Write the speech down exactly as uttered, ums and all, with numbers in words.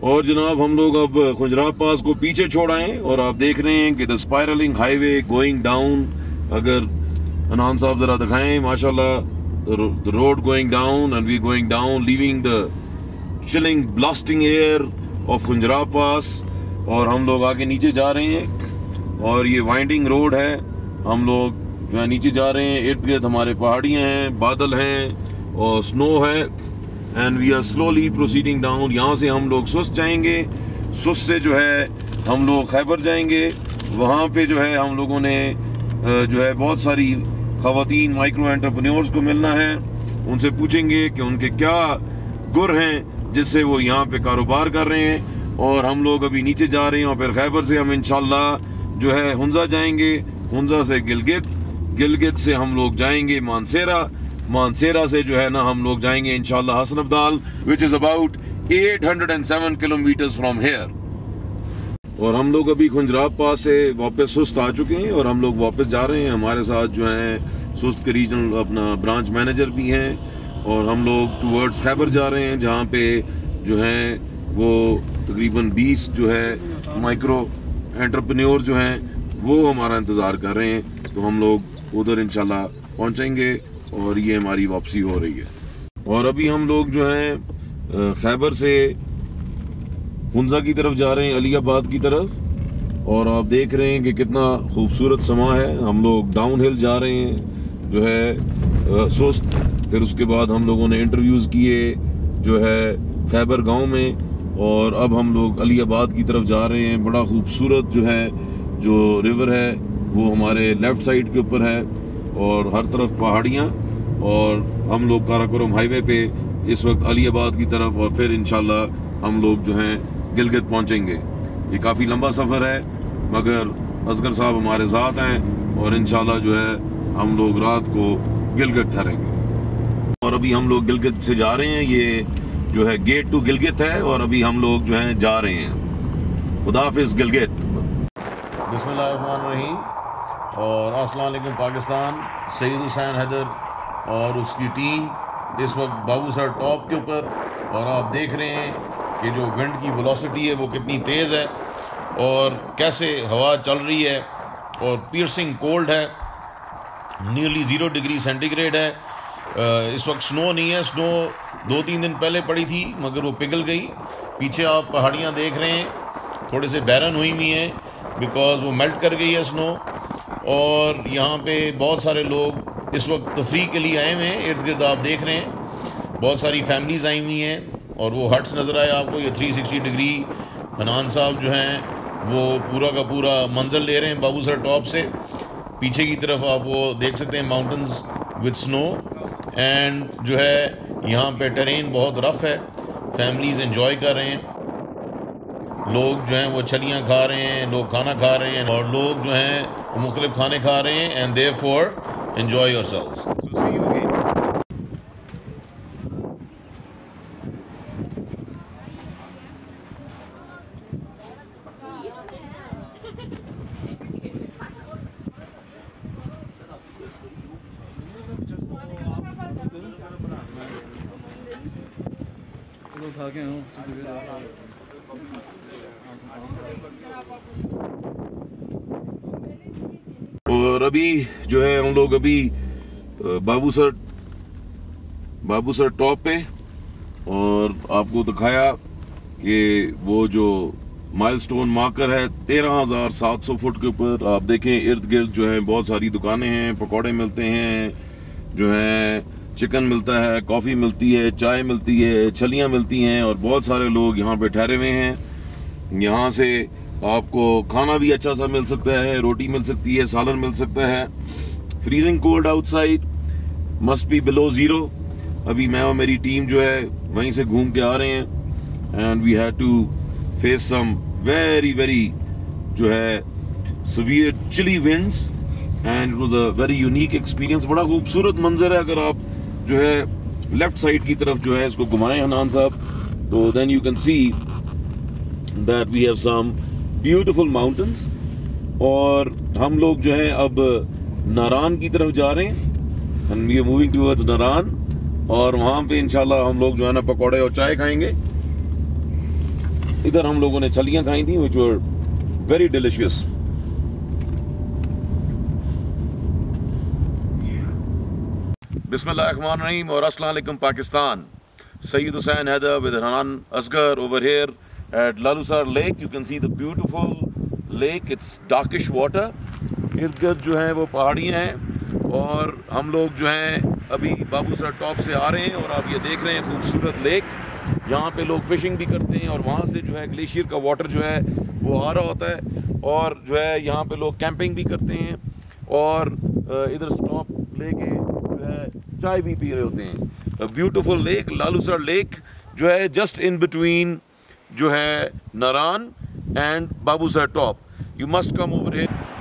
और जनाब हम लोग अब खुजराब पास को पीछे छोड़ आए और आप देख रहे हैं कि the spiraling highway going down. अगर अनान साहब जरा दिखाएं, माशाल्लाह the road going down and we going down leaving the chilling blasting air of Khunjerab Pass. और हम लोग आगे नीचे जा रहे हैं और ये वाइंडिंग रोड है। हम लोग जो है नीचे जा रहे हैं, इर्द गिर्द हमारे पहाड़ियाँ हैं, बादल हैं और स्नो है and we are slowly proceeding down. यहाँ से हम लोग सुस्त जाएंगे, सुस्त से जो है हम लोग खैबर जाएंगे। वहाँ पे जो है हम लोगों ने जो है बहुत सारी खवातीन माइक्रो एंटरप्रेन्योर्स को मिलना है, उनसे पूछेंगे कि उनके क्या गुर हैं जिससे वो यहाँ पे कारोबार कर रहे हैं। और हम लोग अभी नीचे जा रहे हैं और फिर खैबर से हम इंशाल्लाह जो है हुंजा जाएंगे, हुंजा से गिलगित, गिलगित से हम लोग जाएंगे मानसेरा, मानसेरा से जो है ना हम लोग जाएंगे इंशाल्लाह Hasan Abdal, which is about eight hundred seven kilometers from here. और हम लोग अभी खुजराब पास से वापस सुस्त आ चुके हैं और हम लोग वापस जा रहे हैं। हमारे साथ जो है सुस्त के रीजनल अपना ब्रांच मैनेजर भी हैं और हम लोग टूवर्ड्स खैबर जा रहे हैं, जहाँ पे जो है वो तकरीबन बीस जो है माइक्रो एंटरप्रेन्योर जो हैं वो हमारा इंतज़ार कर रहे हैं। तो हम लोग उधर इंशाल्लाह पहुंचेंगे और ये हमारी वापसी हो रही है। और अभी हम लोग जो हैं खैबर से हुंजा की तरफ जा रहे हैं, अलीबाद की तरफ। और आप देख रहे हैं कि कितना खूबसूरत समा है। हम लोग डाउन हिल जा रहे हैं जो है सुस्त। फिर उसके बाद हम लोगों ने इंटरव्यूज़ किए जो है खैबर गांव में और अब हम लोग अलीबाद की तरफ जा रहे हैं। बड़ा खूबसूरत जो है जो रिवर है वो हमारे लेफ्ट साइड के ऊपर है और हर तरफ पहाड़ियाँ। और हम लोग काराकोरम हाईवे पे इस वक्त अलीबाद की तरफ और फिर इंशाल्लाह हम लोग जो हैं गिलगित पहुंचेंगे। ये काफ़ी लंबा सफ़र है मगर असगर साहब हमारे साथ हैं और इंशाल्लाह जो है हम लोग रात को गिलगित ठहरेंगे। और अभी हम लोग गिलगित से जा रहे हैं, ये जो है गेट टू गिलगित है और अभी हम लोग जो हैं जा रहे हैं। खुदाफिज गिलगित। बिस्मिल्लाहिर्रहमानिर्रहीम। और अस्सलाम वालेकुम पाकिस्तान। सईद हुसैन हैदर और उसकी टीम इस वक्त बाबू सर टॉप के ऊपर और आप देख रहे हैं कि जो विंड की वेलोसिटी है वो कितनी तेज़ है और कैसे हवा चल रही है और पियर्सिंग कोल्ड है, नियरली ज़ीरो डिग्री सेंटीग्रेड है। इस वक्त स्नो नहीं है, स्नो दो तीन दिन पहले पड़ी थी मगर वो पिघल गई। पीछे आप पहाड़ियाँ देख रहे हैं थोड़े से बैरन हुई हुई हैं बिकॉज वो मेल्ट कर गई है स्नो। और यहाँ पे बहुत सारे लोग इस वक्त तफरीह के लिए आए हुए हैं। इर्द गिर्द आप देख रहे हैं बहुत सारी फैमिलीज आई हुई हैं और वो हट्स नज़र आए आपको। ये थ्री सिक्सटी डिग्री हनान साहब जो हैं वो पूरा का पूरा मंजर ले रहे हैं बाबू सर टॉप से। पीछे की तरफ आप वो देख सकते हैं माउंटेन्स विद स्नो एंड जो है यहाँ पे टेरेन बहुत रफ है। फैमिलीज एंजॉय कर रहे हैं, लोग जो हैं वो छलियाँ खा रहे हैं, लोग खाना खा रहे हैं और लोग जो हैं मुख्तलिफ खाने खा रहे हैं and therefore enjoy yourselves. So see you again. और अभी जो है हम लोग अभी Babusar Babusar Top पे और आपको दिखाया कि वो जो माइलस्टोन मार्कर है तेरह हजार सात सौ फुट के ऊपर। आप देखें इर्द गिर्द जो है बहुत सारी दुकानें हैं, पकौड़े मिलते हैं, जो है चिकन मिलता है, कॉफ़ी मिलती है, चाय मिलती है, छलियाँ मिलती हैं और बहुत सारे लोग यहाँ पे ठहरे हुए हैं। यहाँ से आपको खाना भी अच्छा सा मिल सकता है, रोटी मिल सकती है, सालन मिल सकता है। Freezing cold outside, must be below zero. अभी मैं और मेरी टीम जो है वहीं से घूम के आ रहे हैं and we had to face some very very जो है severe chilly winds and it was a very unique experience. बड़ा खूबसूरत मंजर है। अगर आप जो है लेफ्ट साइड की तरफ जो है इसको घुमाएं हनान साहब, तो then you can see that we have some beautiful mountains. और हम लोग जो है अब नारान की तरफ जा रहे हैं and we are moving towards Naran और वहां पे इंशाल्लाह हम लोग जो है ना पकौड़े और चाय खाएंगे। इधर हम लोगों ने छलियां खाई थी which were very delicious. Bismillahirrahmanirrahim और अस्सलाम वालेकुम Pakistan. Sayyid Hussain Haider with Hanan Asghar over here at Lalusar Lake. You can see the beautiful lake. It's darkish water. इर्द गिर्द जो है वो पहाड़ियाँ हैं और हम लोग जो हैं अभी बाबूसर टॉप से आ रहे हैं और आप ये देख रहे हैं खूबसूरत लेक. यहाँ पे लोग फिशिंग भी करते हैं और वहाँ से जो है ग्लेशियर का वाटर जो है वो आ रहा होता है और जो है यहाँ पे लोग कैंपिंग भी करते हैं और इधर स्टॉप लेके जो है चाय भी पी रहे होते हैं. ब्यूटीफुल लेक लालूसर लेक जो है जस्ट इन बिटवीन जो है Naran and Babusar Top. You must come over here.